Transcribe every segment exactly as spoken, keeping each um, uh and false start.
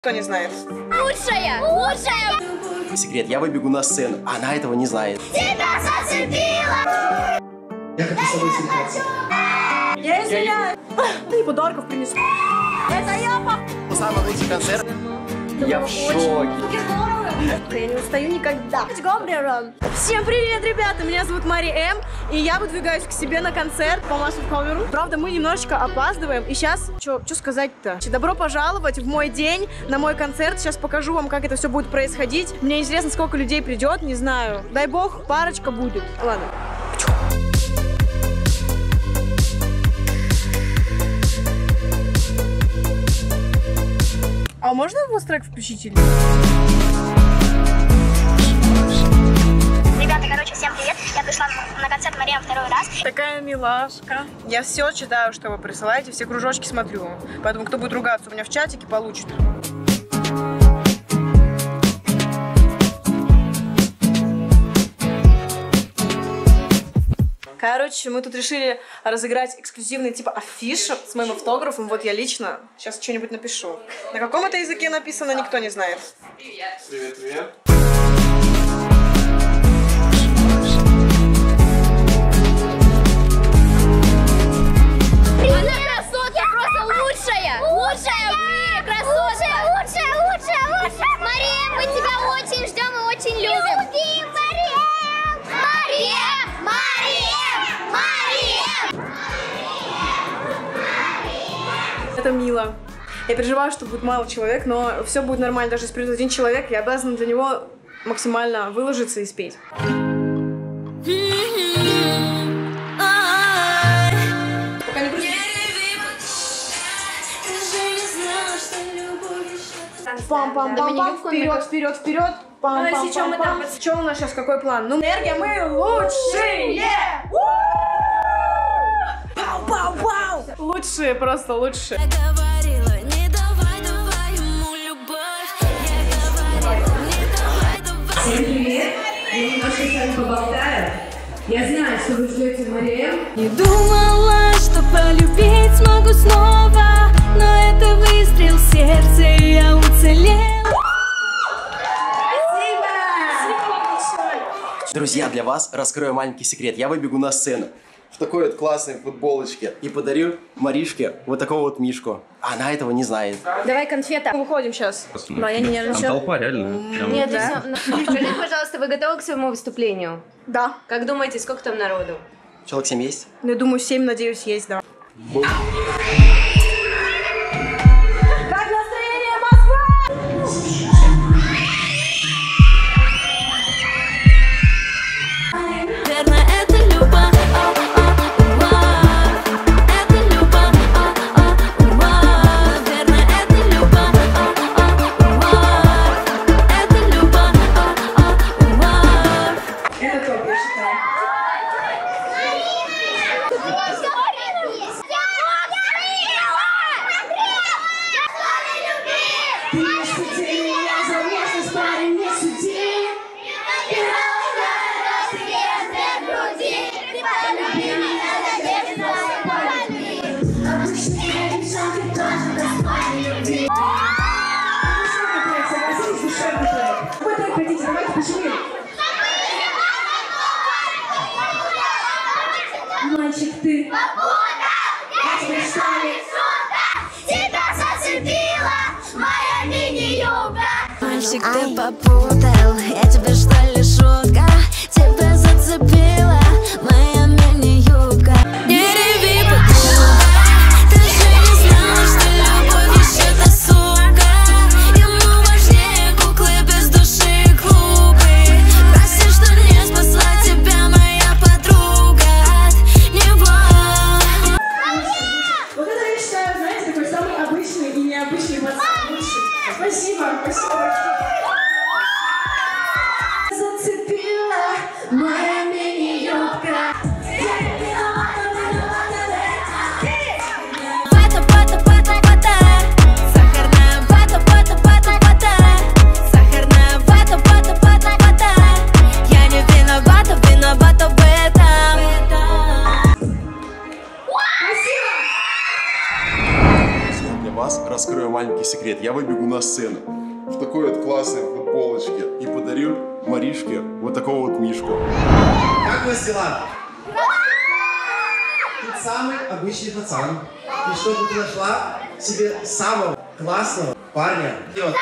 Кто не знает? Лучшая! Лучшая! Секрет, я выбегу на сцену, она этого не знает. Тебя зацепила! Я хочу с собой сниматься. Я извиняюсь. И подарков принесу. Это я, пап! Самый лучший концерт. Я в шоке. Я не устаю никогда. Всем привет, ребята! Меня зовут Мари М. И я выдвигаюсь к себе на концерт по Massive Cover. Правда, мы немножечко опаздываем. И сейчас, что сказать-то? Добро пожаловать в мой день, на мой концерт. Сейчас покажу вам, как это все будет происходить. Мне интересно, сколько людей придет, не знаю. Дай бог, парочка будет. Ладно. А можно у вас трек включить или? Ребята, короче, всем привет. Я пришла на концерт Мари М второй раз. Такая милашка. Я все читаю, что вы присылаете, все кружочки смотрю. Поэтому кто будет ругаться у меня в чатике, получит. Короче, мы тут решили разыграть эксклюзивный типа афишу с моим автографом. Вот я лично сейчас что-нибудь напишу. На каком это языке написано, никто не знает. Привет. Привет, привет. Она красотка, просто лучшая! Лучшая в мире красотка! Лучшая, лучшая, лучшая! Мария, мы тебя очень ждем и очень любим! Любим, Мария! Мария! Мария! Мария! Это мило. Я переживаю, что будет мало человек, но все будет нормально. Даже если придет один человек, я обязана для него максимально выложиться и спеть. Пам-пам-пам-пам, вперед, вперед, вперед. Пам-пам-пам-пам. Что у нас сейчас, какой план? Ну, энергия, мы лучшие! Пау-пау-пау! Лучшие, просто лучшие. Всем привет! Я немножко с вами поболтаю. Я знаю, что вы ждете Мари М. Не думала, что полюбить смогу снова, но это выстрел в сердце, и я уцелела. Друзья, для вас раскрою маленький секрет. Я выбегу на сцену в такой вот классной футболочке и подарю Маришке вот такого вот мишку. Она этого не знает. Давай конфета. Выходим сейчас. Да, я не нервничаю. Там толпа, реально. Прям... Нет, да? Скажите, пожалуйста, вы готовы к своему выступлению? Да. Как думаете, сколько там народу? Человек семь есть? Ну, я думаю, семь, надеюсь, есть, да. Как настроение, Москва? Верно, это любовь, это любовь, верно, это любовь, это любовь. Это топ, я считаю. Мальчик, ты. Тебя зацепила моя мини-юбка! Мальчик, ты попутал, я тебе что ли шутка? Тебя зацепила моя мини-юбка. Не реви, подруга, ты же не знала, что любовь еще та сука. Ему важнее куклы без души и клубы. Прости, что не спасла тебя моя подруга от него. Вот это я считаю, знаете, такой самый обычный и необычный пацан. Лучший. Спасибо, спасибо. Зацепила моя мини-юбка. Пата, пата, пата, пата. Сахарная вата, пата, пата, пата. Сахарная вата, пата, пата, пата. Я не виновата, виновата в этом. Для вас раскрою маленький секрет. секрет. Я выбегу на сцену в такой вот классной футболочке и подарю Маришке вот такого вот мишку. Как у вас дела? Ты самый обычный пацан. И чтобы ты нашла себе самого классного парня. Идет.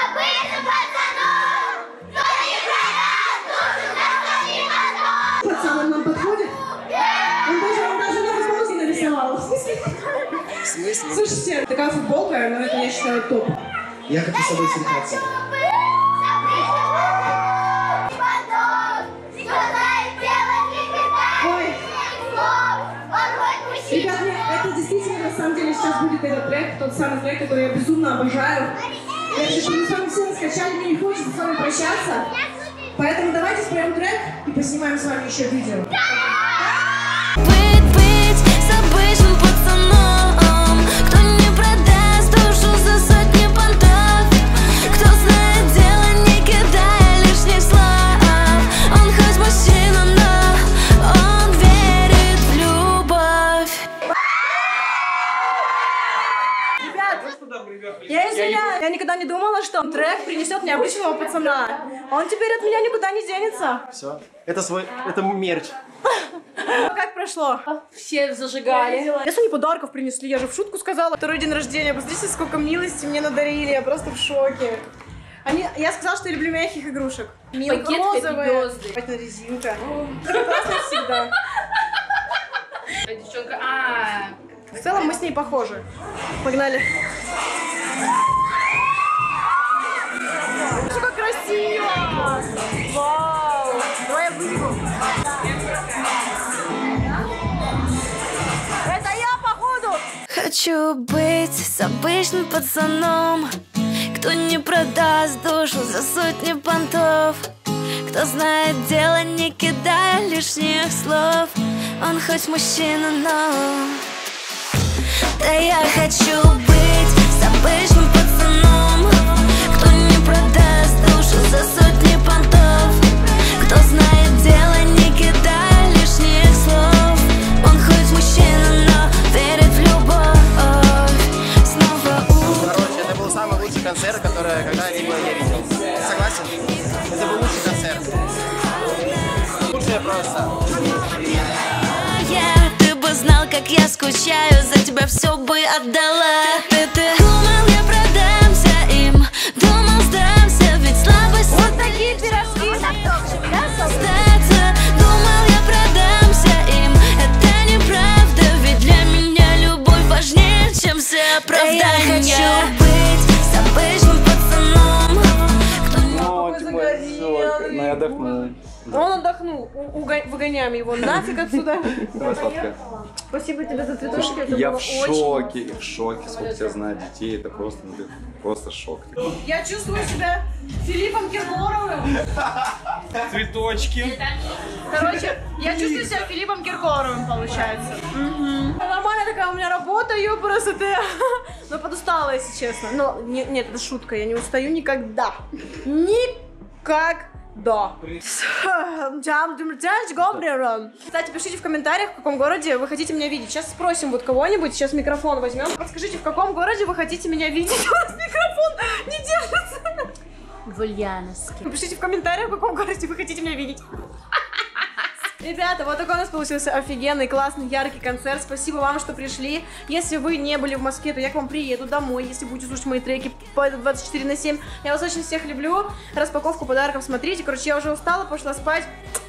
Пацан, он нам подходит? Он даже, он даже на футболке нарисовал. В смысле? Слушайте, такая футболка, но это я считаю топ. Я хочу с тобой встречаться. Ой. Ребят, это действительно на самом деле сейчас будет этот трек, тот самый трек, который я безумно обожаю. Я хочу, чтобы мы с вами все скачали, мне не хочется с вами прощаться. Поэтому давайте споем трек и поснимаем с вами еще видео. Быть, быть с обычным пацаном, кто не продаст душу за сотни понтов, кто знает дело, не кидая лишних слов. Он хоть мужчина, но он верит в любовь. Ребят, я извиняюсь, я никогда не думала, что трек принесет мне обычного пацана. Он теперь от меня никуда не денется. Все. Это свой, это мерч. Как прошло? Все зажигали. Если не подарков принесли, я же в шутку сказала. Второй день рождения, посмотрите, сколько милости мне надарили, я просто в шоке. Они, я сказала, что я люблю мягких игрушек. Милка Пакет розовая. Happy На резинка. Это классно всегда. Девчонка, а В целом мы с ней похожи. Погнали. Что как красиво! Вау! Давай я выбегу. Это я, походу! Хочу быть с обычным пацаном, кто не продаст душу за сотни понтов, кто знает дело, не кидая лишних слов. Он хоть мужчина, но... Да я хочу быть с обычным пацаном, кто не продаст душу за сотни понтов, кто знает дело, не кидая лишних слов. Он хоть мужчина, но верит в любовь. Снова у... Короче, это был самый лучший концерт, который когда-либо я видел. Согласен? Это был лучший концерт. Лучшее просто. Ты бы знал, как я скучаю, за тебя все бы отдала. Ты, ты, ты думал, я продамся им, думал, сдамся, ведь слабость вот такие пирожки. Сдаться, думал, я продамся им, это неправда, ведь для меня любовь важнее, чем все оправдания. Да я хочу быть с обычным пацаном, кто не... О, загорелый. Ну, я отдохнул. Он отдохнул. У- уго- Выгоняем его нафиг отсюда. Давай, сладкая. Спасибо тебе за цветочки. Это Я было в очень... шоке, я в шоке, сколько тебя знает детей, это просто, ну, просто шок. Я чувствую себя Филиппом Киркоровым. Цветочки. Короче, я чувствую себя Филиппом Киркоровым, получается. Мгм. Нормальная такая у меня работа, ёпрст. Но подустала, если честно. Но не- нет, это шутка, я не устаю никогда. Никогда. Кстати, пишите в комментариях, в каком городе вы хотите меня видеть. Сейчас спросим вот кого-нибудь, сейчас микрофон возьмем. Подскажите, в каком городе вы хотите меня видеть? У вас микрофон не держится. в Ульяновске. Напишите в комментариях, в каком городе вы хотите меня видеть. Ребята, вот такой у нас получился офигенный, классный, яркий концерт. Спасибо вам, что пришли. Если вы не были в Москве, то я к вам приеду домой, если будете слушать мои треки по двадцать четыре на семь. Я вас очень всех люблю. Распаковку подарков смотрите. Короче, я уже устала, пошла спать.